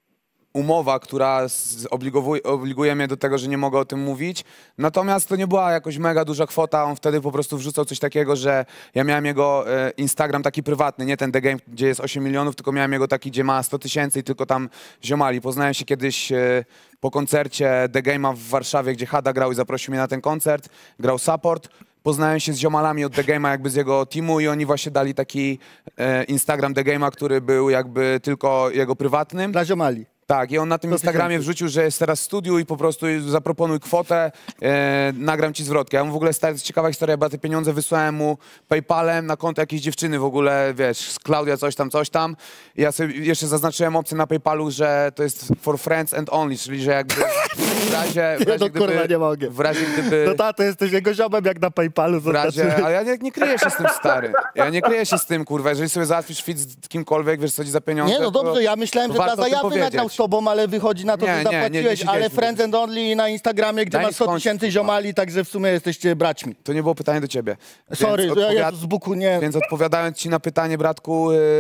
umowa, która z- obligowuje, obliguje mnie do tego, że nie mogę o tym mówić. Natomiast to nie była jakoś mega duża kwota. On wtedy po prostu wrzucał coś takiego, że ja miałem jego e, Instagram taki prywatny, nie ten The Game, gdzie jest osiem milionów, tylko miałem jego taki, gdzie ma sto tysięcy i tylko tam ziomali. Poznałem się kiedyś e, po koncercie The Game'a w Warszawie, gdzie Hada grał i zaprosił mnie na ten koncert. Grał support. Poznałem się z ziomalami od The Game'a, jakby z jego teamu i oni właśnie dali taki e, Instagram The Game'a, który był jakby tylko jego prywatnym. Dla ziomali. Tak, i on na tym Instagramie wrzucił, że jest teraz w studiu i po prostu zaproponuj kwotę, e, nagram ci zwrotkę. Ja mu w ogóle, stary, to jest ciekawa historia, bo ja te pieniądze wysłałem mu PayPalem na konto jakiejś dziewczyny w ogóle, wiesz, z Klaudia coś tam, coś tam. I ja sobie jeszcze zaznaczyłem opcję na PayPalu, że to jest for friends and only, czyli że jakby w razie, w Nie, razie no kurwa, gdyby, nie mogę. w razie gdyby... No tato, jesteś jego ziomem jak na PayPalu. W razie, ale ja nie, nie kryję się z tym, stary. Ja nie kryję się z tym, kurwa. Jeżeli sobie załatwisz fit z kimkolwiek, wiesz, co ci za pieniądze, Nie, no dobrze, to, ja myślałem, to że dla warto o tym zajawy nagrał powiedzieć. z tobą, ale wychodzi na to, Nie, że nie, nie, nie zapłaciłeś, siedziałeś ale w Friends and Only na Instagramie, gdzie Daj ma mi sto skończyć, tysięcy kurwa. ziomali, także w sumie jesteście braćmi. To nie było pytanie do ciebie. Sorry, Więc że ja odpowiad- Jezus z Buku nie... Więc odpowiadając ci na pytanie, bratku, yy,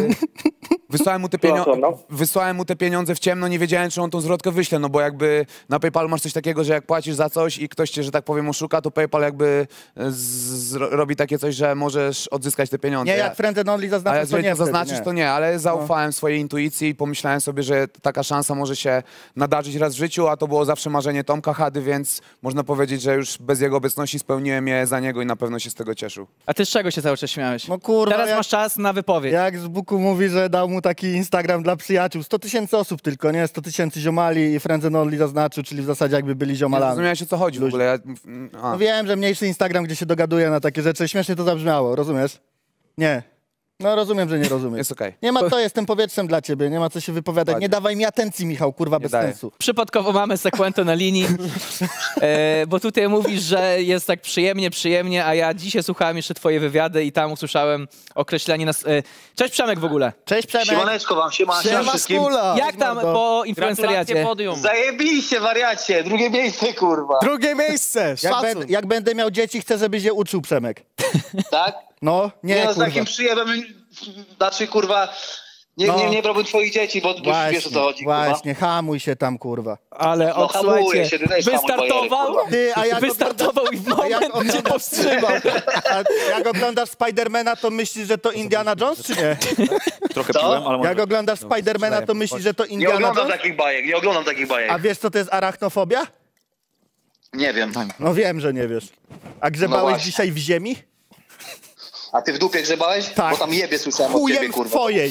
wysłałem, mu te pienio- Proszę, no. wysłałem mu te pieniądze w ciemno, nie wiedziałem, czy on tą zwrotkę wyśle, no bo jakby na PayPalu masz coś takiego, że jak płacisz za coś i ktoś cię, że tak powiem, oszuka, to PayPal jakby z- z- robi takie coś, że możesz odzyskać te pieniądze. Nie, jak Friends and Only A zaznaczysz, jeżeli to nie to zaznaczysz, wtedy, to nie, ale zaufałem swojej intuicji i pomyślałem sobie, że taka szansa może się nadarzyć raz w życiu, a to było zawsze marzenie Tomka Hady, więc można powiedzieć, że już bez jego obecności spełniłem je za niego i na pewno się z tego cieszył. A ty z czego się cały czas śmiałeś? No kurwa, Teraz jak- masz czas na wypowiedź. Jak z Buku mówi, że dał mu taki Instagram dla przyjaciół. sto tysięcy osób tylko, nie? sto tysięcy ziomali i Friends and Only zaznaczył, czyli w zasadzie jakby byli Nie ziomalami. rozumiałeś, o co chodzi w ogóle. Ja, a. No wiem, że mniejszy Instagram, gdzie się dogaduje na takie rzeczy. Śmiesznie to zabrzmiało, rozumiesz? Nie. No rozumiem, że nie rozumiem. Jest okej. Nie ma co, jestem powietrzem dla ciebie, nie ma co się wypowiadać. Ładnie. Nie dawaj mi atencji, Michał, kurwa, bez daję. sensu. Przypadkowo mamy Sekwento na linii, e, bo tutaj mówisz, że jest tak przyjemnie, przyjemnie, a ja dzisiaj słuchałem jeszcze twoje wywiady i tam usłyszałem określenie nas... E, cześć Przemek w ogóle. Cześć Przemek. Siemaneczko wam, siema, siema Siema wszystkim. skula! Jak tam po influenceriacie? podium. Zajebiście, wariacie, drugie miejsce, kurwa. Drugie miejsce, Jak, szacun. ben, jak będę miał dzieci, chcę, żebyś je uczył, Przemek. Tak? No, nie, Nie, no, z kurwa. takim przyjemem, znaczy, kurwa, nie, No. nie, nie brałbym twoich dzieci, bo już wiesz, o co chodzi, kurwa. właśnie, hamuj się tam, kurwa. Ale No, o, hamuję słuchajcie, się, ty też hamuj wystartował, bajery, Ty, a jak wystartował i w a jak moment cię oglądasz- powstrzymał. A jak oglądasz Spidermana, to myślisz, że to Indiana Jones, czy nie? Trochę Co? piłem, ale może... Jak oglądasz Spidermana, to myślisz, że to Nie Indiana oglądam Jones? takich bajek, nie oglądam takich bajek. A wiesz, co to jest arachnofobia? Nie wiem. No wiem, że nie wiesz. A grzebałeś No właśnie. dzisiaj w ziemi? A ty w dupie grzebałeś? Tak. Bo tam jebie słyszałem od ciebie, Chujem kurwa. twojej.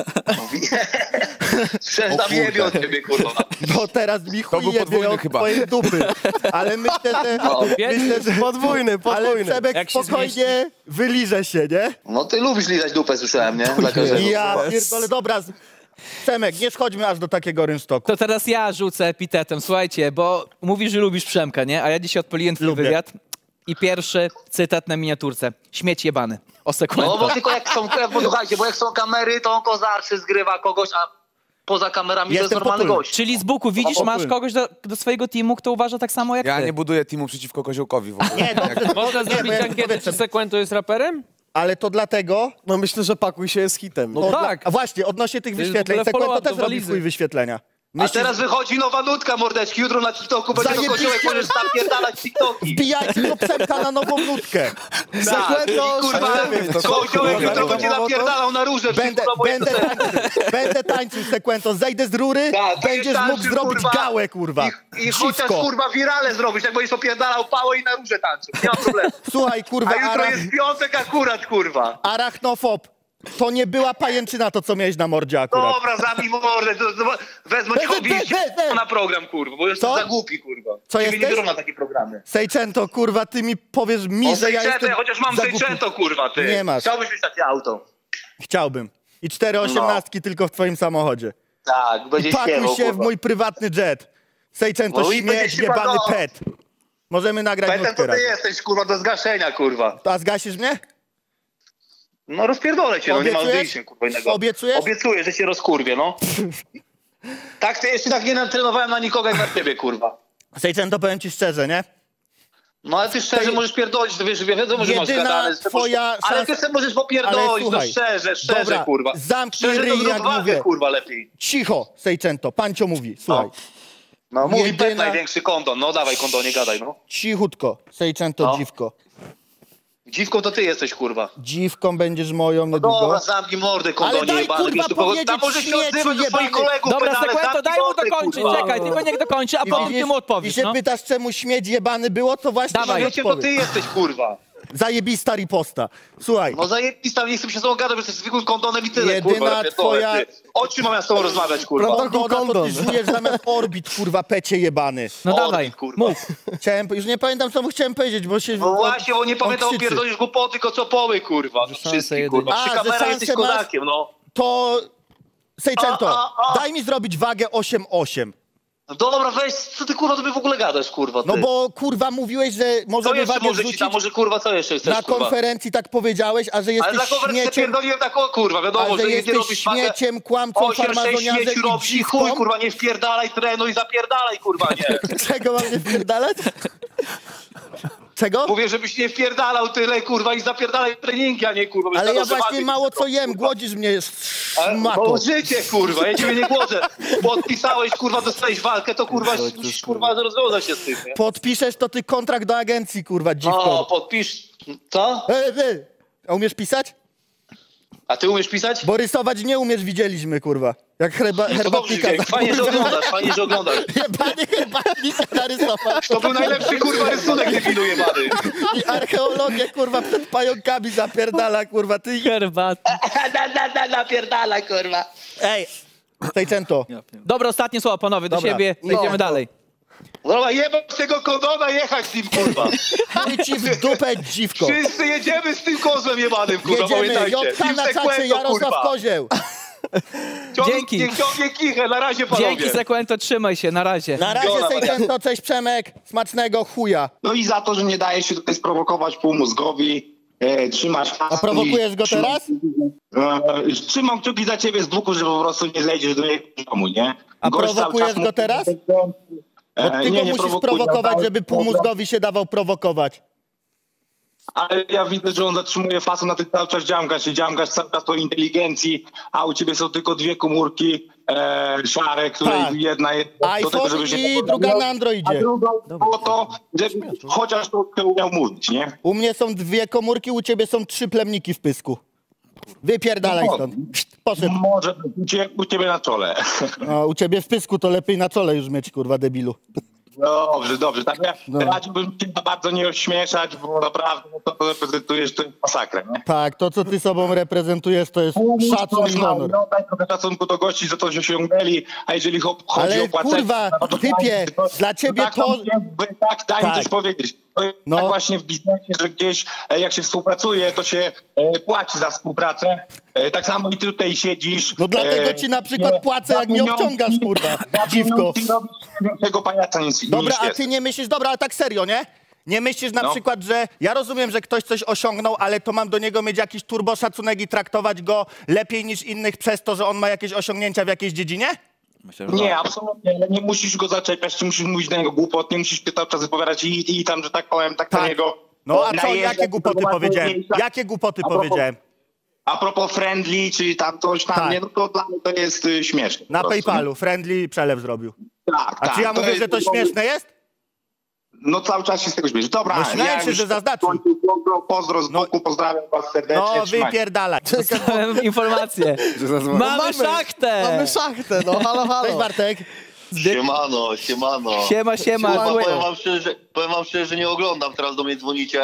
Słyszałem, że tam jebie od ciebie, kurwa. Bo teraz mi chuj był jebie podwójny od chyba. twojej dupy. Ale myślę, że... No. Myślę, że Podwójny, ale podwójny. Przemek Jak się spokojnie wyliże się, nie? No ty lubisz lizać dupę, słyszałem, nie? Dla każdego. Ja pierdolę, dobra. z- Przemek, nie schodźmy aż do takiego rynsztoku. To teraz ja rzucę epitetem. Słuchajcie, bo mówisz, że lubisz Przemka, nie? A ja dzisiaj odpaliłem twój Lubię. wywiad i pierwszy cytat na miniaturce. Śmieć jebany. O sekundę. No bo tylko jak są, posłuchajcie, bo jak są kamery, to on kozarczy zgrywa kogoś, a poza kamerami to jest Jestem normalny potulny. gość. Czyli z boku widzisz, O, masz opły. kogoś do, do swojego teamu, kto uważa tak samo jak Ja ty. nie buduję teamu przeciwko Koziołkowi w ogóle. Nie, dobrze, Można nie, bo zrobić ja ankietę, czy powiem, Sekwento jest raperem? ale to dlatego... No myślę, że Pakuj się jest hitem. No to tak. Dla, a właśnie, odnośnie tych To jest w wyświetleń, ogóle Sekwento follow-up też do robi walizy. swój wyświetlenia. A Myślisz, teraz wychodzi nowa nutka, mordeczki. Jutro na TikToku będzie to Zajebiście. Koziołek, możesz napierdalać TikToki. wbijajcie do Przemka na nową nutkę. Tak, i kurwa, Koziołek jutro będzie napierdalał na róże. Będę, będę, tańczył, będę tańczył, Sekwento, zejdę z rury, Tak, będziesz tańczy, mógł zrobić kurwa. gałę, kurwa. I, i chociaż Dziwko. kurwa wirale zrobić, jak będziesz opierdalał pało i na róże tańczył. Nie ma problemu. Słuchaj, kurwa, A jutro arach, jest piątek akurat, kurwa. arachnofob. To nie była pajęczyna to, co miałeś na mordzie akurat. Dobra, zabij mordę. To, to, wezmę ci We, we, hobbyści we, we. na program, kurwa, bo jestem Co? za głupi, kurwa. Co Ciebie nie jesteś? biorą na takie programy. Sejczęto, kurwa, ty mi powiesz mi, O że ja Sejczęto, jestem chociaż mam za głupi. Sejczęto, kurwa, ty. Nie masz. Chciałbyś mieć takie auto. Chciałbym. I cztery osiemnastki tylko w twoim samochodzie. Tak, będzie I pakuj śpiewał, się w kurwa. mój prywatny jet. Sejczęto, No i będzie śmierć, się jebany padało. pet. Możemy nagrać Pamiętam, nutkę to ty razem. jesteś, kurwa, do zgaszenia, kurwa. A zgasisz mnie? No rozpierdolę cię, no nie mam Obiecujesz? wyjścia, kurwa, innego. Obiecujesz? Obiecuję, że cię rozkurwię, no. Tak, ty jeszcze tak nie natrenowałem na nikogo jak na ciebie, kurwa. Sejczęto, powiem ci szczerze, nie? No ale ty szczerze Tej- możesz pierdolić, to wiesz, wiadomo, że masz Jedyna gadane. że ty twoja możesz- Ale ty szansa- sobie możesz Ale popierdolić, no słuchaj, szczerze, szczerze, dobra, kurwa. zamknij Szczerze ryj, to jak zrób wagę, mówię. kurwa, lepiej. Cicho, Sejczęto, Pancio mówi, słuchaj. No mówi Jedyna- pet największy kondon, no dawaj kondonie, gadaj, no. Cichutko, Sejczęto, No. dziwko. Dziwką to ty jesteś, kurwa. Dziwką będziesz moją niedługo. Dobra, zamknij mordę, kondonie, Ale daj, jebany. kurwa, Wiesz, do kogo- powiedzieć, Tam możesz się śmieciu odzywać do swoich jebany. kolegów, Dobra, pedale, Sekwento, zamknij daj mu mordę, dokończyć, kurwa. czekaj, tylko niech dokończy, a I potem widzisz- ty mu I odpowiesz, się no. pytasz, czemu śmieć jebany było, to właśnie Dawaj. ci Wiecie, to ty odpowiem. jesteś, kurwa. Zajebista riposta. Słuchaj, No zajebista, nie chcę się z tobą gadać, bo jesteś zwykłym kondonem i tyle, Jedyna kurwa. pierdolę, twoja- ty. O czym mam ja z tobą rozmawiać, kurwa? kondona to ty kondon. żujesz zamiast orbit, kurwa, pecie jebany. No Orbit, dawaj, kurwa. mów. Chciałem, już nie pamiętam, co mu chciałem powiedzieć, bo się... No właśnie, bo nie on pamiętam, krzyczy. pierdolisz głupoty, tylko co poły, kurwa. No wszystkie, jedynie. kurwa. A, Przy że kamerach szansę jesteś masz- kozakiem, no. To... Sejczęto, A, a, a. daj mi zrobić wagę osiem osiem. No dobra, weź, co ty, kurwa, tobie w ogóle gadasz, kurwa, ty. No bo, kurwa, mówiłeś, że Co możemy jeszcze wagę może ci wrzucić tam, może, kurwa, co jeszcze chcesz, na kurwa? konferencji, tak powiedziałeś, a że Ale jesteś za konferencję śmieciem, pierdoliłem tak, o kurwa, a wiadomo, że że nie jesteś robisz wagę. śmieciem, kłamcą, osiem sześć farmazoniarzem śmieci i robisz i dziwką. chuj, kurwa, nie wpierdalaj, trenuj, zapierdalaj, kurwa, nie. Czego mam nie wpierdalać? Czego? Mówię, żebyś nie wpierdalał tyle, kurwa, i zapierdalaj treningi, a nie, kurwa. Ale ja myślałem, że właśnie wagę mało nie co jem, kurwa. głodzisz mnie, Ale- szmato. Bo życie, kurwa, ja ciebie nie głodzę. Podpisałeś, kurwa, dostałeś walkę, to kurwa, musisz, kurwa, rozwiązać się z tym, nie? Podpiszesz, to ty kontrakt do agencji, kurwa, O, dziwko. podpisz. Co? E, e. A umiesz pisać? A ty umiesz pisać? Bo rysować nie umiesz, widzieliśmy, kurwa. Jak herba, To dobrze, herbatnika. Wieek, fajnie, że oglądasz, fajnie, że oglądasz. Jebany herbatnika narysować. To był najlepszy, kurwa, rysunek, debilu jebany. I archeologię, kurwa, przed pająkami zapierdala, kurwa. Ty... Herbat. Na, na, na, napierdala, kurwa. Ej, Sejczęto. Dobra, ostatnie słowa, panowie, do Dobra. siebie, No. idziemy dalej. Dobra, jebać tego kondona, jechać z nim, kurwa. Chuj ci w dupę, dziwko. Wszyscy jedziemy z tym kozłem jebanym, kurwa, Jedziemy, pamiętajcie. J K na czacie, Sekwento, Jarosław kurwa. Kozieł. Ciąg, Dzięki. Niech ciągnie kichę, na razie panowie. Dzięki Sekwento, trzymaj się, na razie. Na razie Sekwento, cześć Przemek, smacznego chuja. No i za to, że nie daje się tutaj sprowokować półmózgowi, e, trzymasz... A prowokujesz go teraz? E, trzymam kciuki za ciebie z dwóch, że po prostu nie zejdziesz do jego domu, nie? A Gość prowokujesz cały czas go teraz? Bo E, ty nie, go nie musisz prowokuję, prowokować, ale- żeby półmózgowi się dawał prowokować. Ale ja widzę, że on zatrzymuje fason na tych cały czas dziamgasz i dziamgasz cały czas o inteligencji, a u ciebie są tylko dwie komórki e, szare, które Tak. jedna jest iPhone i druga na Androidzie. A druga po to, żeby chociaż to umiał mówić, nie? U mnie są dwie komórki, u ciebie są trzy plemniki w pysku. Wypierdalaj No, stąd. Poszedł. Może być u ciebie, u ciebie na czole. No, u ciebie w pysku to lepiej na czole już mieć, kurwa, debilu. Dobrze, dobrze. Tak ja No. radziłbym cię bardzo nie ośmieszać, bo naprawdę no, to, to reprezentujesz to jest masakrę, nie? Tak, to co ty sobą reprezentujesz to jest szacun i honor. No, daj trochę szacunku do gości, za to, że osiągnęli, a jeżeli cho- chodzi Ale o płacenie... kurwa, no to typie, to- dla ciebie tak, to... jakby, tak, daj mi Tak. coś powiedzieć. To jest No. tak właśnie w biznesie, że gdzieś e, jak się współpracuje, to się e, płaci za współpracę. E, tak samo i ty tutaj siedzisz. No dlatego e, ci na przykład nie- płacę, za jak mnie pieniądze- obciągasz, kurwa, za dziwko. pieniądze robisz większego pajaca niż, Dobra, niż a jest. ty nie myślisz, dobra, ale tak serio, nie? Nie myślisz na No. przykład, że ja rozumiem, że ktoś coś osiągnął, ale to mam do niego mieć jakiś turboszacunek i traktować go lepiej niż innych przez to, że on ma jakieś osiągnięcia w jakiejś dziedzinie? Myślę, że Nie, tak. absolutnie, ale nie musisz go zaczepiać, czy musisz mówić do niego głupot, nie musisz się cały czas wypowiadać i, i tam, że tak powiem, tak, Tak. na niego... No a co, najeżdżać, jakie głupoty to powiedziałem? ważniejsza. Jakie głupoty A propos- powiedziałem? A propos friendly, czy tam coś tam, Tak. nie, no to dla mnie to jest y, śmieszne. po Na prostu, PayPalu, friendly przelew zrobił. nie? Tak, A tak. czy ja mówię, jest- że to śmieszne jest? No cały czas się z tego śmiesz. Dobra, No śmiałem się, już że zaznaczył. pozdro, pozdro z boku, pozdrawiam was serdecznie. No trzymajcie. wypierdalaj. Dostałem informację. Mamy szachtę! Mamy szachtę, no halo, Cześć halo. Bartek. Siemano, siemano. Siema, siema. Kurwa, Słuchaj. powiem wam szczerze, powiem wam szczerze, że nie oglądam, teraz do mnie dzwonicie.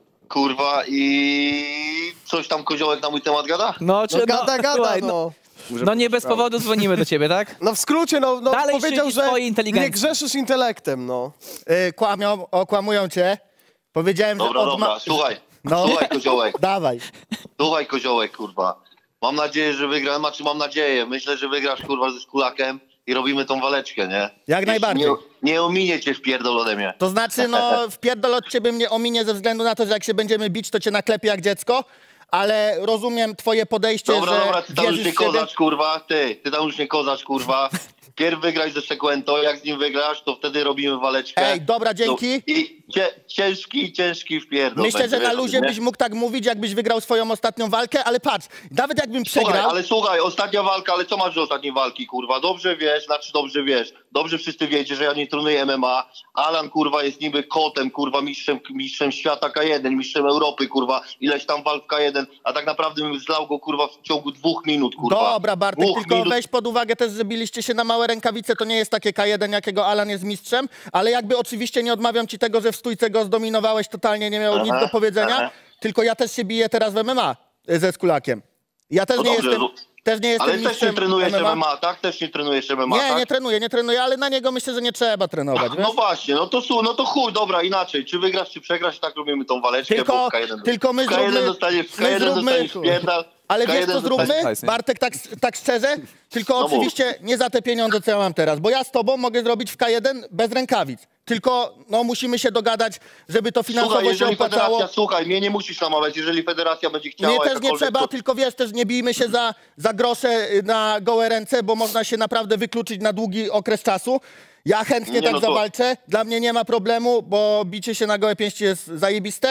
Kurwa i coś tam koziołek na mój temat gada? No, czy, No gada, gada, słuchaj, no. No nie bez powodu dzwonimy do ciebie, tak? No w skrócie, no, no Dalej powiedział, szczyci że swojej inteligencji. nie grzeszysz intelektem, no. Y, kłamią, okłamują cię. Powiedziałem, Dobra, że od dobra, ma... słuchaj, No. słuchaj koziołek, Dawaj. słuchaj koziołek, kurwa. Mam nadzieję, że wygram, znaczy mam nadzieję, myślę, że wygrasz kurwa ze Skulakiem i robimy tą waleczkę, nie? Jak najbardziej. Nie, nie ominie cię wpierdol ode mnie. To znaczy, no, wpierdol od ciebie mnie ominie ze względu na to, że jak się będziemy bić, to cię naklepie jak dziecko, ale rozumiem twoje podejście, Dobra, że dobra, ty tam już wierzysz nie w siebie. kozacz, kurwa, ty, ty tam już nie kozacz, kurwa. Pierw wygrać ze Sekwento, jak z nim wygrasz, to wtedy robimy waleczkę. Ej, dobra, dzięki. No, I cie, ciężki, ciężki wpierdol. Myślę, będzie, że na wiesz, luzie nie? byś mógł tak mówić, jakbyś wygrał swoją ostatnią walkę, ale patrz, nawet jakbym Słuchaj, przegrał... ale słuchaj, ostatnia walka, ale co masz do ostatniej walki, kurwa? Dobrze wiesz, znaczy dobrze wiesz, dobrze wszyscy wiecie, że ja nie trenuję M M A. Alan, kurwa, jest niby kotem, kurwa, mistrzem, mistrzem świata K jeden, mistrzem Europy, kurwa, ileś tam walk w K jeden, a tak naprawdę bym zlał go, kurwa, w ciągu dwóch minut, kurwa. Dobra, Bartek, Dwóch tylko minut. weź pod uwagę też, że biliście się na małe rękawice, to nie jest takie K jeden, jakiego Alan jest mistrzem, ale jakby oczywiście nie odmawiam ci tego, że w stójce go zdominowałeś totalnie, nie miał Aha, nic do powiedzenia, aha. tylko ja też się biję teraz w M M A ze Skulakiem. Ja też No nie dobrze, jestem, no. też nie jestem Ale też nie mistrzem trenujesz M M A. M M A, tak? Też nie trenujesz M M A, Nie, tak? nie trenuję, nie trenuję, ale na niego myślę, że nie trzeba trenować, wiesz? No właśnie, no to su, no to chuj, dobra, inaczej. Czy wygrasz, czy przegrasz, i tak robimy tą waleczkę, Tylko- bo w K jeden, tylko my w K jeden zróbmy- dostaniesz, w my K jeden zróbmy- dostaniesz pierdal, Ale w K wiesz jeden co zróbmy, dostaniesz- Bartek, tak, tak szczerze, tylko No mów. oczywiście nie za te pieniądze, co ja mam teraz, bo ja z tobą mogę zrobić w K jeden bez rękawic, tylko no musimy się dogadać, żeby to finansowo Słuchaj, się jeżeli opłacało. federacja, słuchaj, mnie nie musisz namawiać, jeżeli federacja będzie chciała... Mnie też nie jakakolwiek- trzeba, tylko wiesz, też nie bijmy się za, za grosze y, na gołe ręce, bo można się naprawdę wykluczyć na długi okres czasu. Ja chętnie Nie, tak no to- zawalczę, dla mnie nie ma problemu, bo bicie się na gołe pięści jest zajebiste.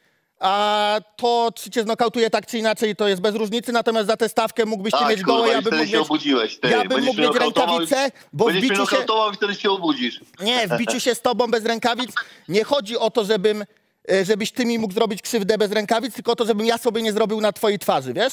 A to, czy cię znokautuje tak czy inaczej, to jest bez różnicy, natomiast za tę stawkę mógłbyś ty mieć kurwa, gołe, i ja bym wtedy mógł się mieć, obudziłeś, ty. ja bym Będziesz mógł mnie mieć nokautował i- rękawice, bo w Będziesz mnie biciu się... nokautował i wtedy się obudzisz. Nie, w biciu się z tobą bez rękawic nie chodzi o to, żebym, e, żebyś ty mi mógł zrobić krzywdę bez rękawic, tylko o to, żebym ja sobie nie zrobił na twojej twarzy, wiesz?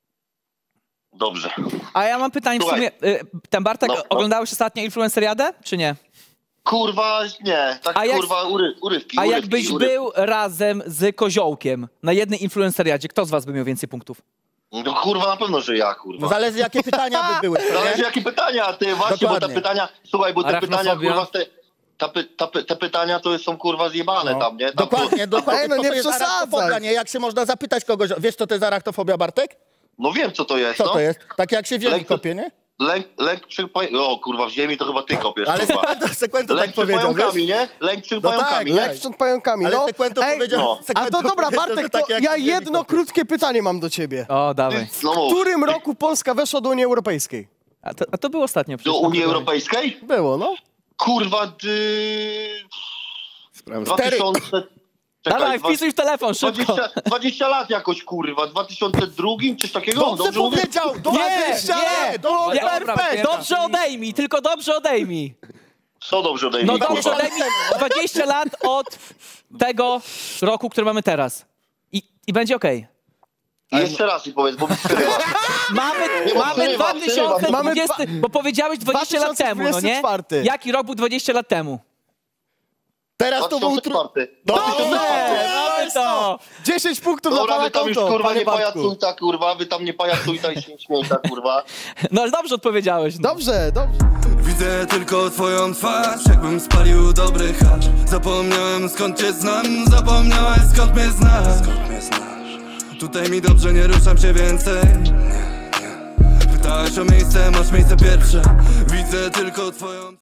Dobrze. A ja mam pytanie w Słuchaj. sumie. y, Ten Bartek, No, no. oglądałeś ostatnio Influenceriadę, czy nie? Kurwa, nie, tak A jak- kurwa, ury, urywki, A urywki, jakbyś urywki. był razem z Koziołkiem na jednej Influenceriadzie, kto z was by miał więcej punktów? No kurwa, na pewno, że ja, kurwa. No zależy, jakie pytania by były, to Zależy nie? jakie pytania, ty, właśnie, bo Dokładnie. te pytania, słuchaj, bo te pytania, Arachnofobia. kurwa, z te, ta, py, ta, py, te pytania to są kurwa zjebane No. tam, nie? Tam Dokładnie, to, dokładnie. Ej, no to, nie to jest przesadzaj. araktofobia, nie? Jak się można zapytać kogoś, wiesz co to jest araktofobia, Bartek? No wiem, co to jest, Co no. to jest? Tak jak się w ziemi Lęk- kopie, nie? Lęk, lęk przed pająkami. O kurwa, w ziemi to chyba ty kopiesz, Ale kurwa. Sekwento, Sekwento Lęk tak przed powiedział, pająkami, wiesz? nie? Lęk przed No tak, pająkami, nie? Lek przed pająkami, Ale no. Sekwento Ej, powiedział... no. A Sekwento to dobra, powiedział, że Bartek, tak to jak ja w ziemi jedno kopie. krótkie pytanie mam do ciebie. O, dawaj. W No, którym roku Polska weszła do Unii Europejskiej? A to, a to było ostatnio przecież. do Unii Europejskiej? Było, no. Kurwa, ty... dwa tysiące... Czekaj, Dawaj, dwa- wpisuj w telefon, szybko. dwadzieścia, dwadzieścia lat jakoś, kurwa. dwa tysiące drugi? Coś takiego? Dobrze mówię? powiedział! Nie, dwadzieścia nie, lat! Dobrze, nie, perfekt! dobrze odejmij, tylko dobrze odejmij. Co dobrze odejmij, No kurwa? dobrze odejmij dwadzieścia lat od tego roku, który mamy teraz. I, i będzie okej. I jeszcze raz mi powiedz, bo mi skrywa. Mamy, Nie, mamy przerywam, dwa tysiące dwudziesty, Mamy bo powiedziałeś dwadzieścia lat temu, no nie? dwa tysiące dwudziesty czwarty. Jaki rok był dwadzieścia lat temu? Teraz to był... dwa tysiące czwarty. Dobrze! Mamy to! dziesięć punktów dla Dobra, pana wy tam już konto, kurwa panie nie Bartku. pajacujta, kurwa, wy tam nie pajacujta i się nie śmiejta, kurwa. No ale dobrze odpowiedziałeś. No. Dobrze, dobrze. Widzę tylko twoją twarz, jakbym spalił dobry hacz. Zapomniałem skąd cię znam, zapomniałeś skąd mnie znasz. Tutaj mi dobrze, nie ruszam się więcej. Pytałeś o miejsce, masz miejsce pierwsze. Widzę tylko twoją